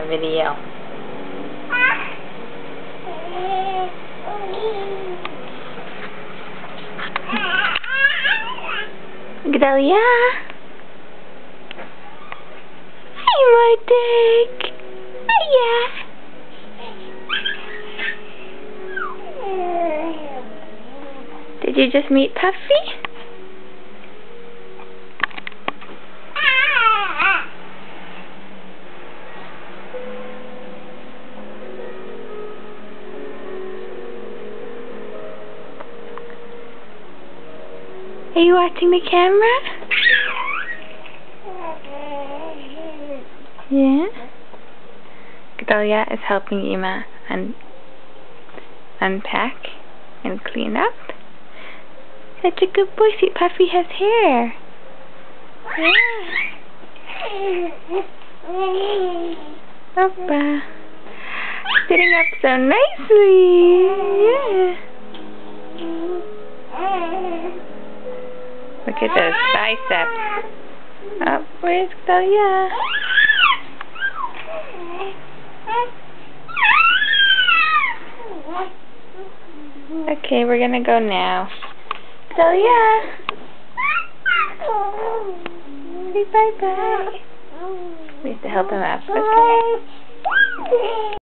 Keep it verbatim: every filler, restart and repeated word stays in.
the video. Gedalya. Hey, my dick. Hiya. Did you just meet Puffy? Are you watching the camera? Yeah? Gedalya is helping Ima un unpack and clean up. Such a good boy. See, Puffy has hair. Yeah. Oppa. Sitting up so nicely. Yeah. Look at those biceps. Oh, where's Gedalya? Okay, we're gonna go now. Gedalya! Say bye bye. We have to help him up, okay?